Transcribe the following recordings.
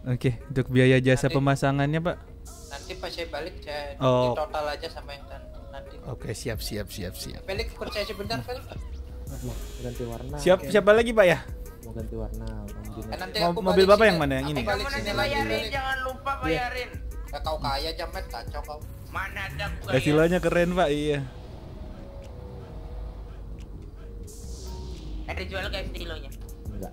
Oke, untuk biaya jasa pemasangannya Pak. Nanti pas saya balik saya Oh. total aja sama yang nanti. Oke, siap. Balik ikut saya sebentar, Fel. Mau ganti warna. Siapa lagi Pak ya? Mau ganti warna. Nanti Mau aku mobil balik Bapak sini. yang mana, yang Aku ini? balik Kamu sini nanti lagi. bayarin, jangan lupa bayarin. Ya, kau kaya Jamet, kacau kau. Mana ada aku Hasilnya keren Pak, iya. Ada jual guys stilonya. Enggak.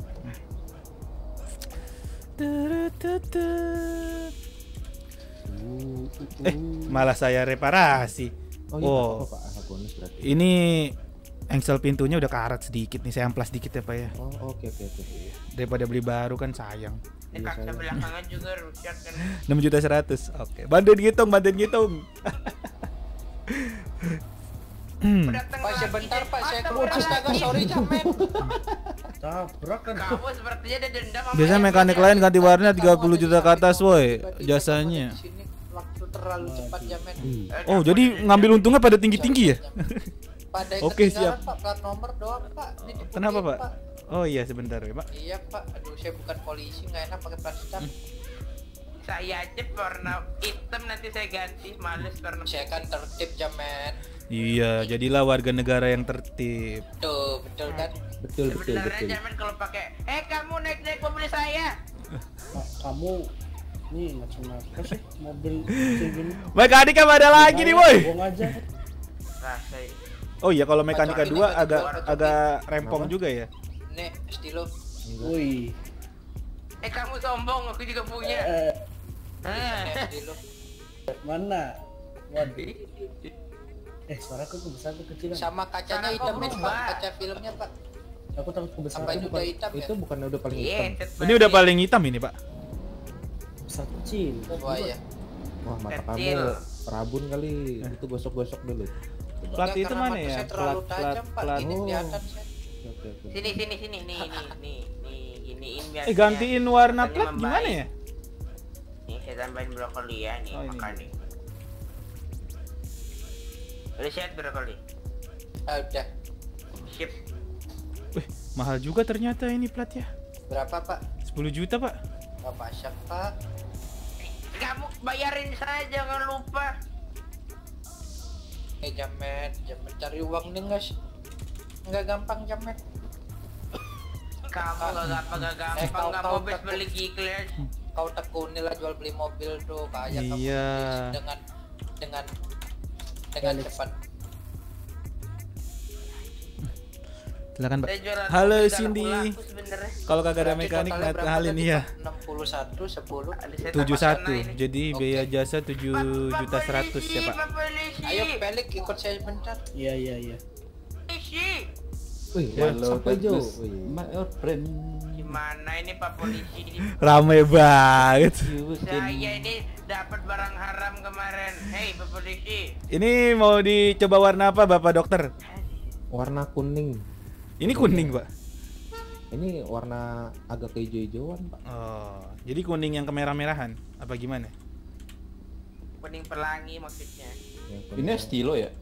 Malah saya reparasi. Oh iya, Oh. apa Pak? Bonus berarti. Ini engsel pintunya udah karat sedikit nih, saya amplas dikit ya Pak ya. Oh, oke. Daripada beli baru kan sayang. Ini kaca belakangan juga rusak kan. 6.100.000. Oke. Bantuin ngitung. Pak sebentar Pak, saya keluar astaga, sorry Jamet. Tabrak kan. Kamu sepertinya ada dendam sama Biasanya yang mekanik punya. lain ganti warna 30 juta ke atas woi jasanya. Di sini waktu terlalu cepat Jamet. Oh, jadi ngambil untungnya pada tinggi-tinggi ya? Pada Oke, ketinggalan, siap. Pak, plat nomor doang Pak. Ini diputin, Kenapa Pak? Oh iya sebentar ya Pak. Iya Pak, aduh saya bukan polisi, nggak enak pakai plat hitam. Saya aja warna hitam nanti saya ganti, males warna. Saya kan tertib Jamet. Iya, jadilah warga negara yang tertib. Tuh, betul kan? Betul. Sebenarnya jangan kalau pakai, kamu naik mobil saya. Pak, kamu nih macam apa sih mobil segini? Mekanik apa ada lagi nih woi? Buang aja. Rasa Oh iya, kalau mekanika Ini 2 kan agak rempong juga ya. Nih, stilo. Woi. kamu sombong, aku juga punya. Nih, stilo. Mana? Waduh. Suaraku kebesaran atau kecilan? Sama kacanya Cara hitam kau Pak, berubah. kaca filmnya Pak. Aku takut kebesaran. Apa itu udah hitam ya? Itu bukan udah paling Iya, hitam. Ini udah paling hitam ini Pak. Besar kecil. Wah ya. Wah, mata Kecil. kamu rabun kali. Itu gosok-gosok dulu. Plat Enggak, itu karena mana mata ya? Saya terlalu tajam Pak, plat. gini Oh. kelihatan saya. Oke. Sini, nih, giniin biar. Gantiin warna plat gimana ya? Nih, saya tambahin brokoli ya, nih, Oh, ini. makan nih. Udah siap brokoli? Ah, udah. Sip. Wih, mahal juga ternyata ini plat ya. Berapa Pak? 10 juta Pak. Bapak Syak Pak. Kamu bayarin saya, jangan lupa. Jamet cari uang nih guys. Nggak gampang Jamet. Kamu gak gampang, kau- gak kau mau beli takut. G-Class. Kau tekuni lah jual beli mobil tuh kaya kamu Iya. dengan Alex. cepat. Silakan Pak. Saya jualan Halo mobil Cindy. udah laku sebenarnya. Kalau kagak ada Berarti mekanik totalnya lihat berapa halin tadi, iya. Pak? 61 10. Ada saya 71. tambah sana ini. Jadi Oke. biaya jasa 7 juta 100 ya Pak. Polisi. Ayo balik ikut saya bentar. Iya. Polisi. Wih, Hello, sampai jauh. Douglas. Wih. My old friend. Gimana ini Pak Polisi? Rame banget. Saya ini dapat barang haram kemarin. Hei Pak Polisi. Ini mau dicoba warna apa Bapak Dokter? Warna kuning. Ini kuning Pak. Ini warna agak kehijau-hijauan, Pak. Oh, jadi kuning yang kemerah-merahan apa gimana? Kuning pelangi maksudnya. Yang Ini kuning. Estilo ya?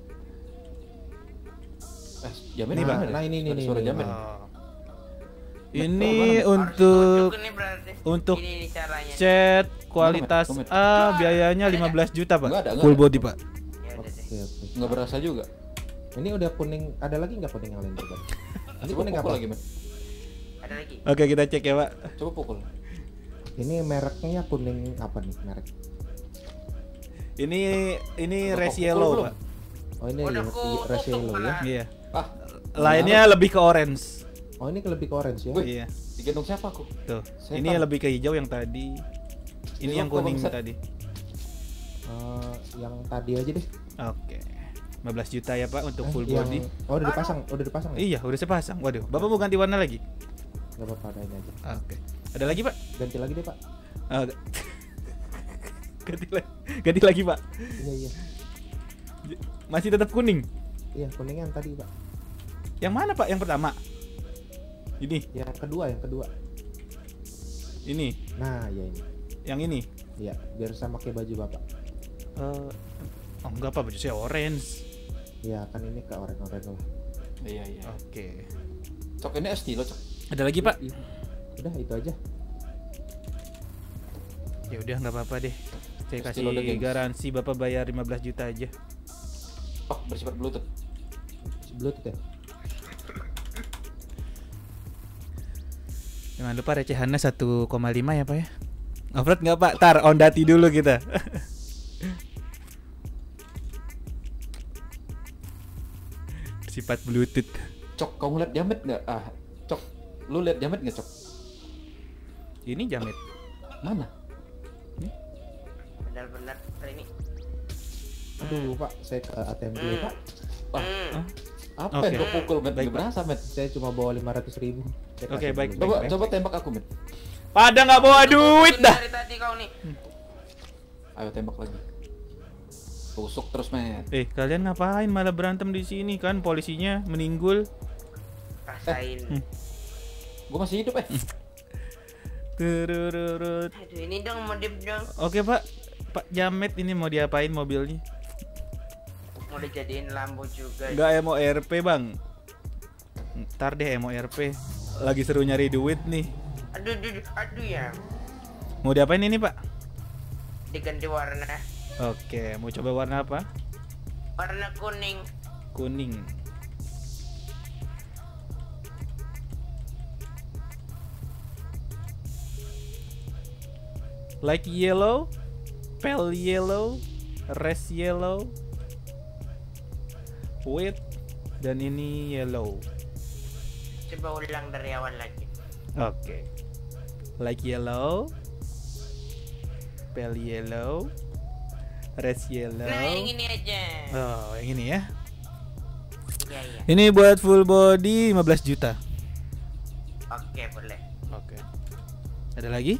Jamin Ini, mana Bang. ada? Nah, ini, Ada suara ini. Jamin. Oh. Ini Harus untuk tunjuk ini berarti. untuk ini caranya. cat kualitas Komen. A biayanya 15 juta Pak. Nggak ada, nggak Full ada. body Pak. Ya udah deh. Oke. Nggak berasa juga. Ini udah kuning. Ada lagi nggak kuning yang lain coba? Ini Coba kuning pukul apa? lagi, men. Ada lagi. Oke, kita cek ya Pak. Coba pukul. Ini mereknya kuning apa nih merek? Ini Udah Res kok Yellow pukul Pak. Oh, ini Udah res yellow ya. Iya. Ah, Lainnya lebih ke orange. Oh, ini lebih ke orange ya. Wih. Iya. digendong siapa aku? Tuh. Setan. Ini lebih ke hijau yang tadi. Ini yang Kok kuning bangsat? tadi. Yang tadi aja deh. Oke. 15 juta ya Pak untuk full Yang- body. Oh, udah dipasang, ya? Iya, udah saya pasang. Waduh, Bapak mau ganti warna lagi? Gak apa-apa, ada ini aja. Oke. Ada lagi Pak? Ganti lagi deh, Pak. Ah, ganti lagi Pak. Iya. Masih tetap kuning. Iya, kuningnya yang tadi, Pak. Yang mana Pak? Yang pertama? Ini, Yang kedua. ini, Nah, ya ini. yang ini. Iya, biar sama kayak baju Bapak. Oh enggak Pak, baju saya orange. Iya, kan ini ke orange-orange lah. Iya. Oke. Cok ini Estilo, Cok. Ada lagi Pak? Udah, itu aja. Ya udah nggak apa-apa deh. Saya Pasti kasih lo udah, gengs. garansi Bapak bayar 15 juta aja. Oh, bersifat Bluetooth. Bluetooth ya. Jangan lupa recehannya 1,5 ya Pak ya. Offroad nggak Pak? Tar ondati dulu kita. Sifat Bluetooth. Cok, kamu lihat Jamet nggak? Cok, lu lihat Jamet nggak, Cok? Ini Jamet. Mana? Benar-benar ini. Aduh Pak, saya ke ATM dulu Pak. Hmm. Apa Oke. yang kau pukul, Met? Baik, Nggak berasa, Met. Saya cuma bawa 500.000. Saya Oke, kasih baik, dulu. Coba, baik. coba tembak aku, Met. Pada nggak bawa duit dah. Dari tadi kau nih. Ayo tembak lagi. Tusuk terus, Met. Kalian ngapain malah berantem di sini kan? Polisinya meninggal. Rasain. Gue masih hidup, Turururut. Aduh, ini dong modif dong. Oke Pak, Pak Jamet ini mau diapain mobilnya? Mau dijadiin lampu juga. Nggak emo RP bang. Ntar deh emo RP. Lagi seru nyari duit nih. Aduh ya. Mau diapain ini Pak? Diganti warna. Oke, mau coba warna apa? Warna kuning. Kuning. Like yellow, pale yellow, res yellow, white, dan ini yellow. Coba ulang dari awal lagi. Oke. Like yellow, pale yellow, res yellow. Nah, yang ini aja. Oh, yang ini ya. Iya. Ini buat full body 15 juta. Oke, boleh. Oke. Ada lagi?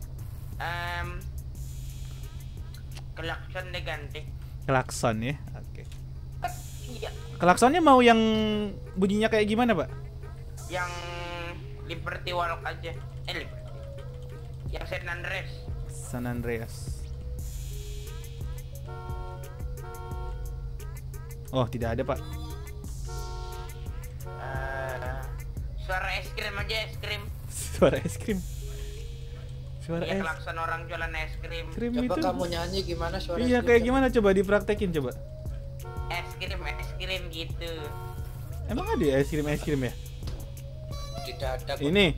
Klakson diganti. Klakson ya. Oke. Iya. Klaksonnya mau yang bunyinya kayak gimana, Pak? Yang Liberty Walk aja. Liberty. Yang San Andreas. San Andreas. Oh, tidak ada, Pak. Suara es krim aja, es krim. Suara es krim. Suara Iya, es klakson orang jualan es krim. krim Coba itu. kamu nyanyi gimana suara Iya, es kayak krim? gimana coba dipraktekin coba. Es krim gitu. Emang ada ya es krim ya? Tidak ada kok. Ini.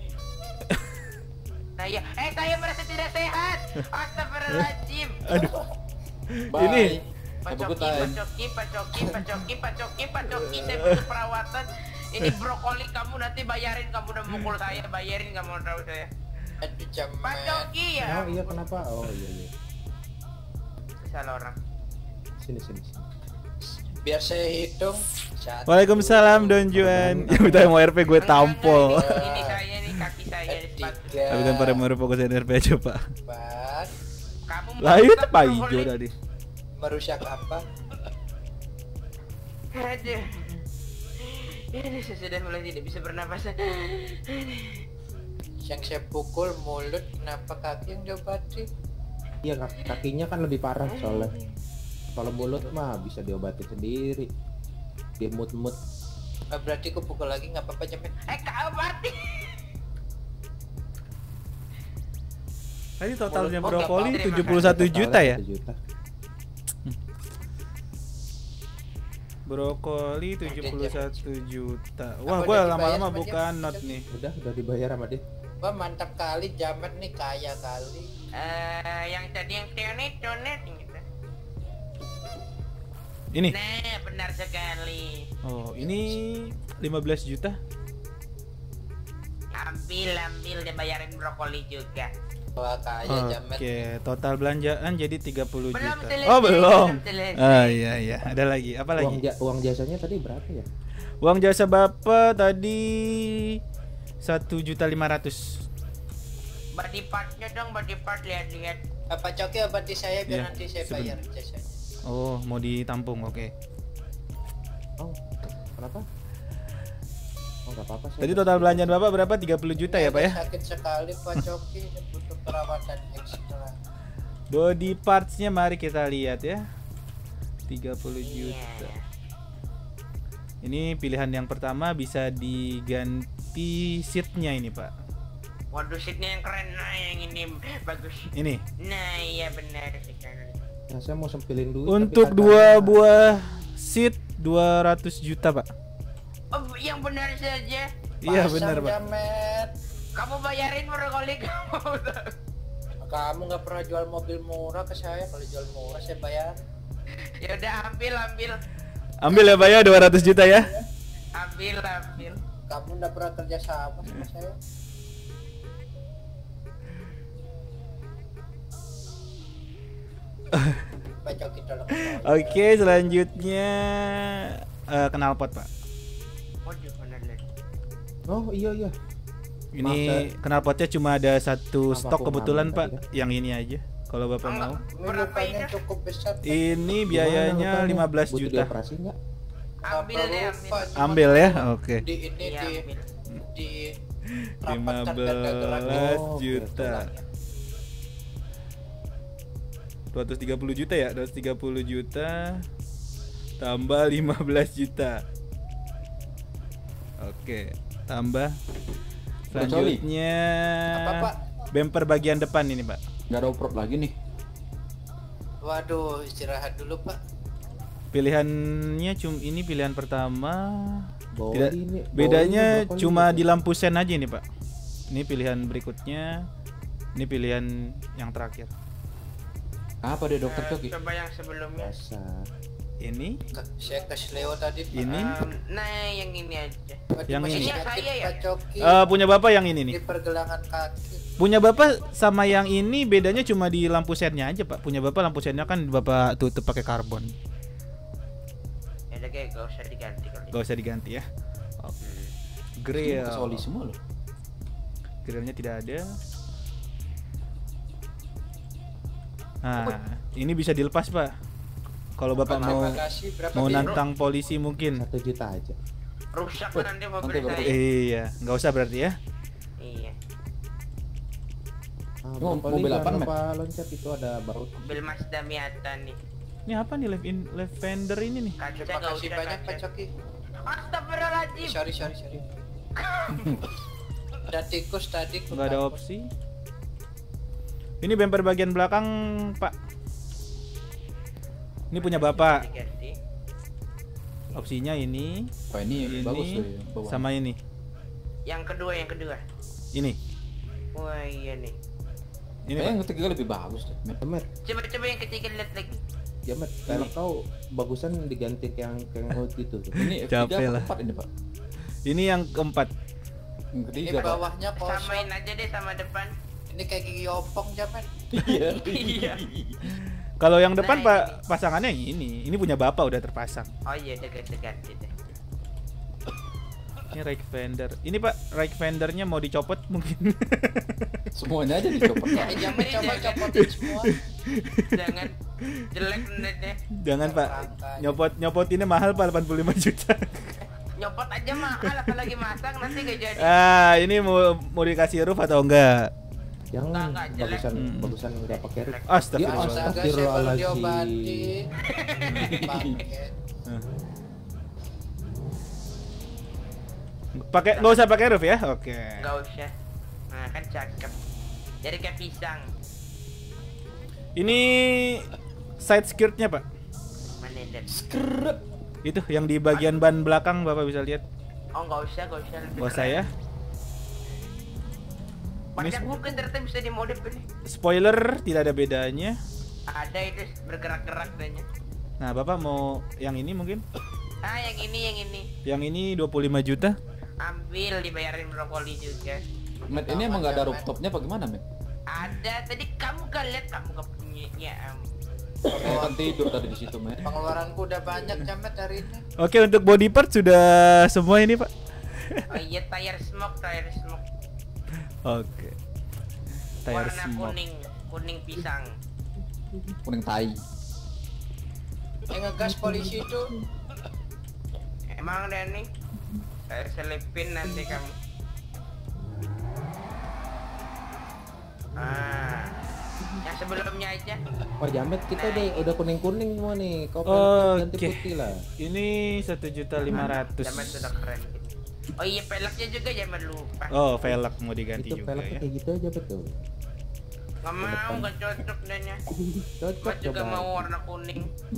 Saya merasa tidak sehat. Astagfirullahaladzim. Aduh. Bye. Ini. Have a good Pacoki, saya butuh perawatan. Ini brokoli kamu nanti bayarin, kamu udah mukul saya, bayarin kamu tahu saya. Aduh Jamet. Pacoki ya. Oh iya kenapa? Oh iya. Salah orang. Sini. Biar saya hitung. Waalaikumsalam Don Juan. Ya udah mau RP gue tampol. Ini saya nih, kaki saya di sepatu. Tapi kan pada mau fokus RP aja, Pak. Empat. Kamu Lah itu merusak Pak brokoli. hijau tadi. Merusak apa? Aduh. Ini saya sudah mulai tidak bisa bernapas. Yang saya pukul mulut, kenapa kaki yang diobati? Iya kakinya kan lebih parah soalnya. Kalau mulut mah bisa diobatin sendiri. Dia mut-mut. Berarti aku pukul lagi nggak apa-apa Jamet. Kau mati. Tadi totalnya Oh, brokoli gampang. 71 juta ya? 1 juta. Brokoli 71 juta. Wah, Apa gua udah dibayar lama-lama sama buka dia? not nih. Udah dibayar sama dia. Wah mantap kali Jamet nih, kaya kali. Yang tadi yang tonet gitu. Ini. Nah, benar sekali. Oh, ini 15 juta. Ambil dia bayarin brokoli juga. Wah kaya Jamet. Oke, total belanjaan jadi 30 Belum juta. selesai, Oh, belum. belum selesai. Ah, iya. Ada lagi. Apa lagi? Uang jasanya tadi berapa ya? Uang jasa Bapak tadi 1.500.000. Body partnya dong, body part lihat-lihat. Apa Coki obati saya biar Iya, nanti saya bayar jasanya. Oh, mau ditampung. Oke. Oh, kenapa? Oh, enggak apa-apa. saya Tadi udah- total belanjaan Bapak berapa? 30 juta ya, Pak ya? Sakit sekali Pak Coki, butuh perawatan ekstra. Body parts-nya mari kita lihat ya. 30 juta. Iya. Ini pilihan yang pertama bisa diganti seatnya ini, Pak. Waduh, seatnya yang keren. Nah, yang ini bagus. Ini. Nah, iya benar sekali. Nah, saya mau sempilin duit. Untuk tapi dua katanya- buah seat 200 juta, Pak. Oh, yang benar saja. Iya, Pasang, benar, Pak. Jamet. Kamu bayarin brokoli kamu. Kamu nggak pernah jual mobil murah ke saya. Kalau jual murah saya bayar. Ya udah, ambil. Ambil ya, Pak ya, 200 juta ya. Ambil. Kamu nggak pernah kerja sama sama saya. Baca kita lah. Oke, selanjutnya knalpot, Pak. Waduh, benar. Oh iya. Ini knalpotnya cuma ada satu Apa stok aku kebetulan, ngambil Pak. tadi, Yang ini aja. Kalau Bapak mau. Ini lukanya cukup besar. Ini Gimana biayanya lukanya? 15 Butuh juta. dioperasi nggak? Ambil deh, ambil. Ambil ya. Oke. Di ini Iya, ambil. di rapatkan dan gerak. 15 Oh, oke. juta. 230 juta ya, 230 juta tambah 15 juta. Oke, tambah. Selanjutnya Apa, Pak? bumper bagian depan ini, Pak. Nggak ada off-road lagi nih. Waduh, istirahat dulu Pak. Pilihannya ini pilihan pertama. Boli Tidak, ini- bedanya boli brokoli cuma gitu. di lampu sen aja ini, Pak. Ini pilihan berikutnya. Ini pilihan yang terakhir. Apa deh dokter Coki? Coba yang sebelumnya. Biasa. Ini, Saya ke Leo tadi Pak. ini. Nah, yang ini aja. Waduh, yang masih ini. sakit, Saya ya? Pak Coki. Punya Bapak yang ini nih. Di pergelangan kaki. Punya Bapak sama yang ini bedanya cuma di lampu sennya aja, Pak. Punya Bapak lampu sennya kan Bapak tutup pakai karbon. Ya udah, kayak gak usah diganti kali. Gak usah diganti ya. Oke. Ini Grill. bekas oli semua loh. Grillnya tidak ada. Nah, ini bisa dilepas, Pak. Kalau Bapak mau Terima kasih. Berapa mau Bi? nantang polisi mungkin. 1 juta aja. Rusak kan nanti mobil Nanti baru- saya. Iya, nggak usah berarti ya. Iya. Ah, Oh, brokoli mobil jangan apaan, Mat? lupa loncat itu ada baut. Mobil Mazda Miata nih. Ini apa nih lavender ini nih? Kaca Terima gak kasih usah banyak Pak kaca. Coki. Astagfirullahaladzim. Sorry. Dan tikus tadi. Nggak ada opsi. Ini bumper bagian belakang, Pak. Ini punya Bapak. Diganti. Opsinya ini, Wah ini bagus tuh ya. bawah. sama ini. Yang kedua. Ini. Wah iya nih. Ini, Pak. Yang ketiga lebih bagus deh. Met. Jamet, Coba yang ketiga lihat lagi. Jamet. Kalau kau bagusan diganti yang out itu tuh. Ini Capek F3 lah. apa 4 ini pak? Ini yang keempat. Yang Ini ketiga pak. bawahnya kosong. Samain aja deh sama depan. Ini kayak gigi opong Jamet. Iya. Kalau yang depan Nah, Pak pasangannya yang ini. Ini punya Bapak udah terpasang. Oh iya, udah ganti deh. Ini rake fender. Ini Pak, rake fendernya mau dicopot mungkin. Semuanya aja dicopot. Ya, Jamet coba copotin semua. Jangan jelek deh. Jangan Pak. Nyopotinnya mahal Pak, 85 juta. Nyopot aja mahal, apalagi masang nanti gak jadi. Ah, ini mau dikasih roof atau enggak? Jangan Enggak, jelek. bagusan nggak pakai roof. Jelek. Astagfirullah. Astaga, saya baru Astagfirullahaladzim. diobatin. Pakai. Nggak usah pakai roof ya? Oke. Gak usah. Nah kan cakep. Jadi kayak pisang. Ini side skirtnya Pak. Mana dan? Itu yang di bagian ban belakang Bapak bisa lihat. Oh gak usah. Lebih Bos saya. Banyak mungkin ternyata bisa dimodif ini. Spoiler tidak ada bedanya. Ada itu bergerak-gerak adanya. Nah, Bapak mau yang ini mungkin? Ah yang ini. Yang ini 25 juta. Ambil, dibayarin brokoli juga. Met ini emang nggak ada rooftopnya apa gimana Met? Ada, tadi kamu gak lihat, kamu gak punya. Ya Saya kan tidur tadi di situ Met. Pengeluaranku udah banyak Jamet hari ini. Oke, untuk body part sudah semua ini Pak. Oh iya, tire smoke. Oke. Tire Warna smoke. kuning pisang. Kuning tai. Yang ngegas polisi itu. Emang deh nih, saya selipin nanti kamu. Yang sebelumnya aja. Oh Jamet kita udah kuning semua nih. Kau Oke. ganti putih lah. Ini 1.500.000. Zaman sudah keren gitu. Oh iya, peleknya juga jangan lupa. Oh, velg mau diganti Itu juga velgnya ya. kayak gitu aja betul. Nggak mau, nggak cocok danya. Cocok Gua juga coba. mau warna kuning.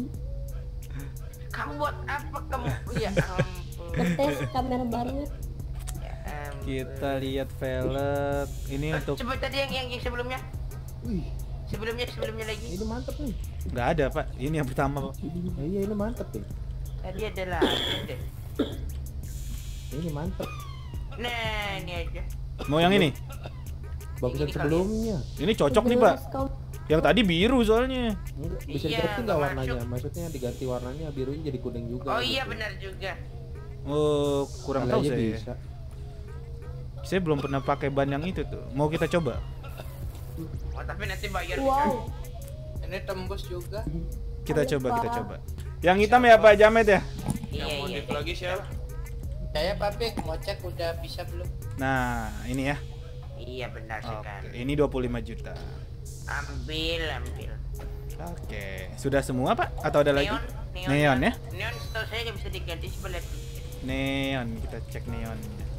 Kamu buat apa kamu? Ya ampun. Ngetes kamera baru. Ya ampun. Kita lihat velg ini untuk Coba tadi yang sebelumnya. Wih, Sebelumnya lagi. ini mantep nih. nggak ada Pak. Ini yang pertama Pak. Iya ini mantep nih. Tadi ada lagi deh. Ini mantep. Nah, ini aja. Mau yang ini? Bagusan Ini kali ya. sebelumnya. Ini cocok nih Pak. Yang tadi biru soalnya. Enggak, bisa Iya, diganti nggak nggak warnanya? masuk. Maksudnya diganti warnanya birunya jadi kuning juga. Oh iya gitu. benar juga. Oh, kurang Kali tahu aja saya. bisa. Saya belum pernah pakai ban yang itu tuh. Mau kita coba? Oh, tapi nanti bayar. Wow. Ini tembus juga. Kita Aduh, coba, kita Pak. coba. Yang hitam ya Pak Jamet ya? Iya. lagi siapa? Saya Papik mau cek udah bisa belum? Nah, ini ya. Iya benar Oke, sekali. ini 25 juta. Ambil. Oke, sudah semua Pak? Atau ada lagi? Neon Neon ya? Neon setahu saya nggak bisa diganti sebelah tiket. Neon, kita cek neon.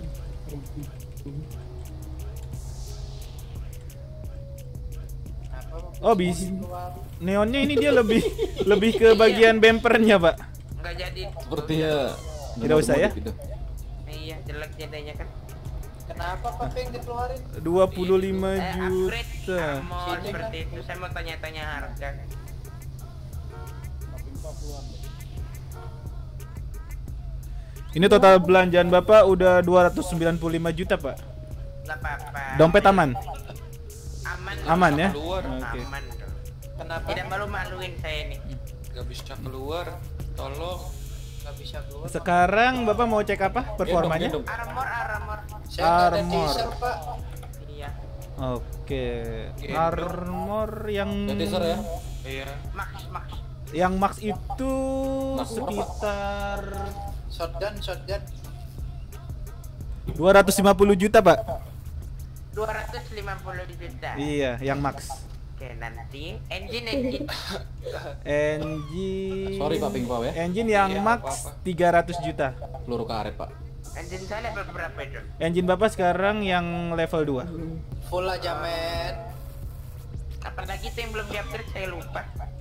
Apa? Oh, bisa. Neonnya ini dia lebih lebih ke bagian bempernya Pak. Nggak jadi. Sepertinya Tidak usah ya? Gitu. Iya jelek jadinya kan. Kenapa Papik yang dikeluarin? 25 Upgrade juta. armor Sini, seperti itu. Saya mau tanya-tanya harga. Ini total belanjaan Bapak udah 295 juta Pak. Nggak apa-apa. Dompet aman? Aman. Aman ya? Keluar. Oke. Aman dong. Kenapa? Tidak malu-maluin saya nih. Gak bisa keluar. Tolong. Gak bisa keluar. Sekarang Bapak mau cek apa performanya? Gendong. Armor. Saya nggak ada Armor. teaser Pak. Iya. Oke. Gendong. Armor yang Dan teaser ya. Iya. Max. yang max itu Max berapa? sekitar Shotgun. 250 juta Pak. 250 juta. Iya, yang max. Oke nanti engine. Engine. Sorry Pak Pink Pau ya. Engine yang Iya, max apa-apa. 300 juta. Peluru karet Pak. Engine saya berapa itu? Engine Bapak sekarang yang level 2. Full aja men. Apalagi itu yang belum di-upgrade saya lupa.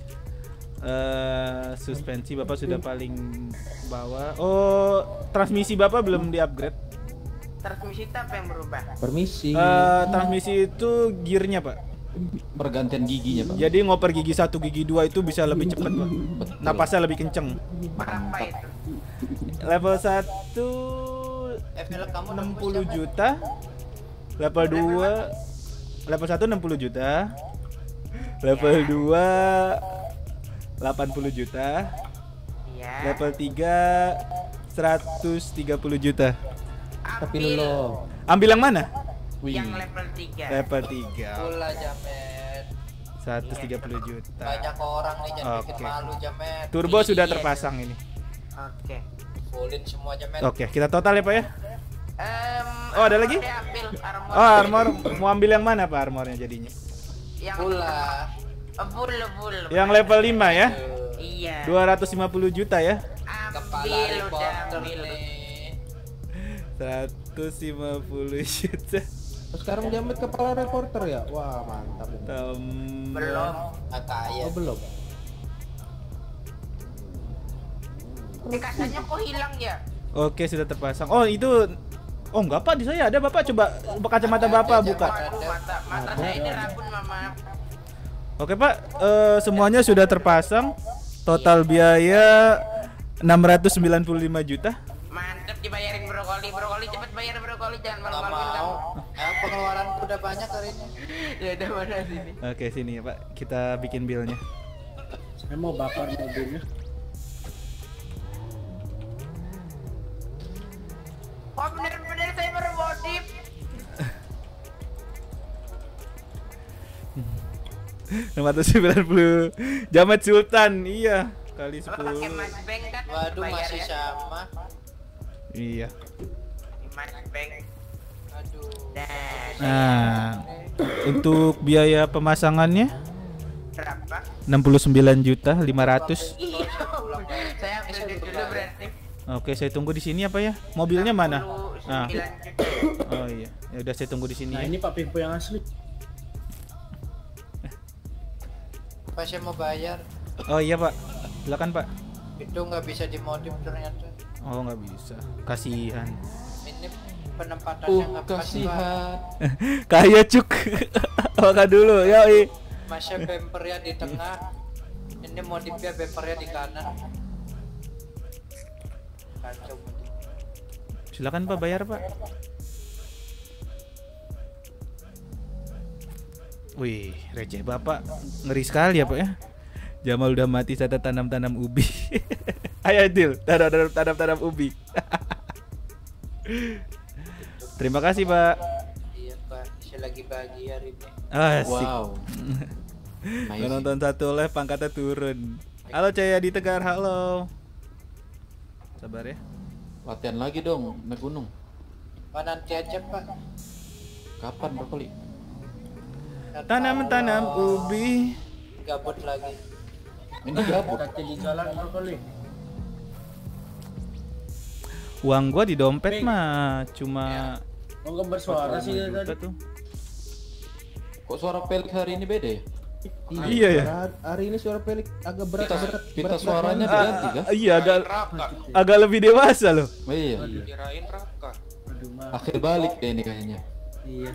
Suspensi Bapak sudah paling bawah. Oh, transmisi Bapak belum di-upgrade. Transmisi itu apa yang berubah? Permisi. Transmisi itu gearnya Pak. Pergantian giginya Pak. Jadi ngoper gigi 1, gigi 2 itu bisa lebih cepat Pak. Betul. Napasnya lebih kenceng. Berapa itu? Level 1 Film kamu 60 juta. Level 2 level 1 60 juta. Level 2 80 juta. Iya. Level 3 130 juta. Tapi Ambil lo Ambil yang mana? Wih. yang level 3. Level 3. Full aja men. 130 juta. Banyak orang nih jangan bikin Oke. malu Jamet. Turbo sudah Iya. terpasang ini. Oke. Fullin semua Jamet. Oke, kita total ya Pak ya. Oh, ada lagi? Saya ambil armor. Oh, armor mau ambil yang mana Pak armornya jadinya? Yang Full lah. full. Yang level 5 ya. Iya. 250 juta ya. Kepala Ambil udah reporter ambil. nih. 150 juta. sekarang Jamet kepala reporter ya? Wah mantap. Belum. Nggak kaya. Oh belum. Kasanya kok hilang ya? Oke, sudah terpasang. Oh, itu oh enggak Pak, di saya ada Bapak, coba kacamata Bapak buka. Waduh, mata saya ini rabun mama. Oke Pak, semuanya sudah terpasang. Total biaya 695 juta. Mantep dibayarin brokoli cepet bayar brokoli jangan Nggak malu-maluin kamu. mau. Pengeluaranku udah banyak hari ini. Ya udah mana sini. Oke, sini ya Pak, kita bikin billnya. Saya mau bakar mobilnya. Oh bener-bener saya baru modif. 690 Jamet Sultan, iya kali Lo pakai 10. mas bank kan? Waduh Bayar masih ya? sama. Iya. Mas bank. Aduh. Nah, untuk biaya pemasangannya Berapa? 69 juta 500. Iya. Saya ambil dulu berarti. Oke, saya tunggu di sini apa ya? Mobilnya mana? Ah. 9 juta. Oh iya. Ya udah saya tunggu di sini Nah ya. ini Pak Pimpo yang asli. Pak saya mau bayar. Oh iya Pak. Silakan Pak. Itu nggak bisa dimodif ternyata. Oh nggak bisa. Kasihan. Ini penempatannya nggak pas Pak. Kasihan. Kaya cuk. Makan dulu. Yoi. Masnya bumpernya di tengah. Ini modifnya bumpernya di kanan. Kacau modif. Silakan Pak bayar Pak. Wih, receh Bapak. Ngeri sekali ya Pak ya. Jamal udah mati saat tanam-tanam ubi. Ayo Dil, tanam-tanam ubi. Terima kasih Pak. Iya Pak, saya lagi bahagia hari ini. Asik. Wow. Nice. Nonton satu live pangkatnya turun. Halo Caya di Tegar, halo. Sabar ya. Latihan lagi dong, naik gunung. Pak nanti aja Pak. Kapan brokoli? Nggak Tanam-tanam tahu. ubi. Gabut lagi. Ini gabut. Hati di jalan brokoli. Uang gua di dompet mah cuma Oh nggak bersuara sih 5 juta tadi. tuh. Kok suara Pelik hari ini beda ya? Iya ya. Hari ini suara Pelik agak berat Pita suaranya diganti kan? Iya agak Raka. agak lebih dewasa loh. Oh, iya. Kirain Raka. Aduh mah. Akhir balik deh ini kayaknya. Iya.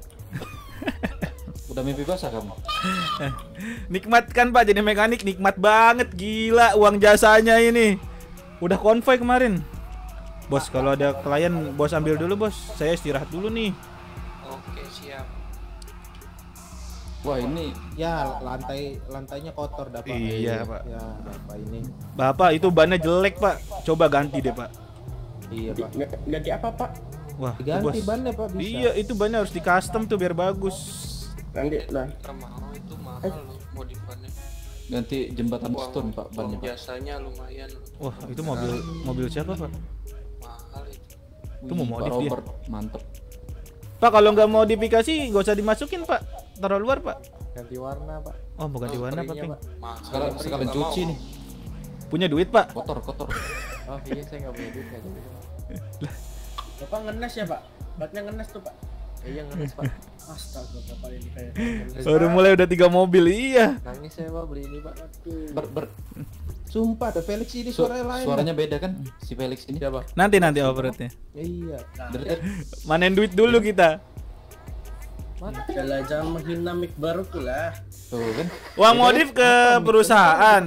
Udah mimpi basah kamu? Nikmat kan Pak jadi mekanik, nikmat banget, gila uang jasanya ini. Udah konvoy kemarin. Bos kalau ada klien bos ambil dulu bos, saya istirahat dulu nih. Oke siap. Wah ini Ya lantainya kotor dapat. Iya, Pak. Ya dapat ini. Bapak itu bannya jelek Pak, coba ganti deh Pak. Iya Pak. Ganti apa Pak? Wah itu, Diganti bos. bannya Pak bisa. Iya itu bannya harus di custom tuh biar bagus. Ganti lah. Mau itu mahal loh modifannya. ganti jembatan stone pak bannya pak. Jasanya lumayan loh. Wah itu mobil siapa Pak? Mahal itu. Itu mau Wih, modif Pak dia. Robert mantep. Pak kalau nggak modifikasi nggak usah dimasukin Pak, taruh luar Pak. Ganti warna Pak. Oh mau ganti warna Pak Ping. Mahal. Sekalian cuci nih, Punya duit Pak? kotor. Oh iya saya nggak punya duit nggak jadi. Bapak ngenes ya Pak? Batnya ngenes tuh Pak. Iya ngenes Pak. Astaga Bapak ini kayak. Baru mulai udah 3 mobil iya. Nangis saya Pak beli ini Pak. Aduh. Sumpah ada Felix ini suaranya lain. Suaranya beda kan si Felix ini. Siapa? Nanti operate-nya. Iya. Dari tadi Manen duit dulu kita. Jangan menghina mic baru tuh lah. tuh kan. Uang modif ke perusahaan.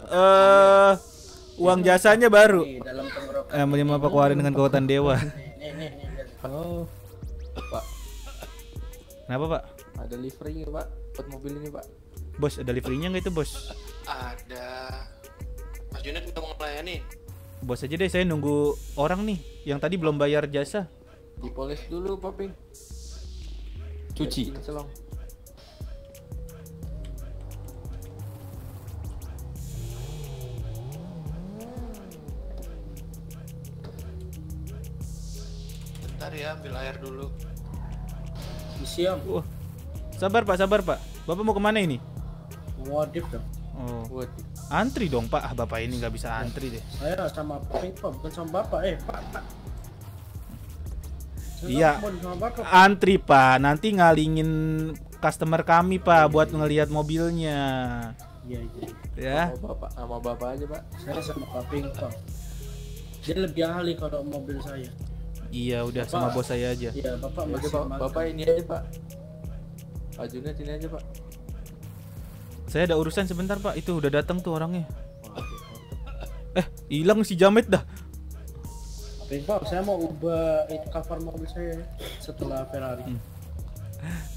Uang jasanya baru. Nih dalam tenggorokan. Menerima keluarin dengan kekuatan dewa. Nih. Oh. Pak, Kenapa Pak? ada livery Pak buat mobil ini Pak. Bos ada liverynya nggak itu bos? Ada. Mas Junet udah mau melayani. Bos aja deh saya nunggu orang nih yang tadi belum bayar jasa. Dipoles dulu Pak Ping. Cuci. Selong. Bentar ya, ambil air dulu. Siap. Wah. Sabar Pak. Bapak mau kemana ini? Modif dong. Oh. Waduh. Antri dong Pak. Ah, Bapak ini nggak bisa antri deh. Saya sama Pak Ping Pak, bukan sama Bapak. Pak. Saya Iya. mau sama Bapak. Antri Pak. Nanti ngalingin customer kami Pak buat ngelihat mobilnya. Iya. Ya. Sama bapak aja Pak. Saya sama Pak Ping Pak. Dia lebih ahli kalau mobil saya. Iya udah Bapak. sama bos saya aja. Iya, Bapak Oke masih Pak, makan. bapak ini aja Pak. Pak Junet ini aja Pak. Saya ada urusan sebentar Pak. Itu udah datang tuh orangnya. Hilang si Jamet dah. Ping Pak, saya mau ubah itu cover mobil saya setelah Ferrari.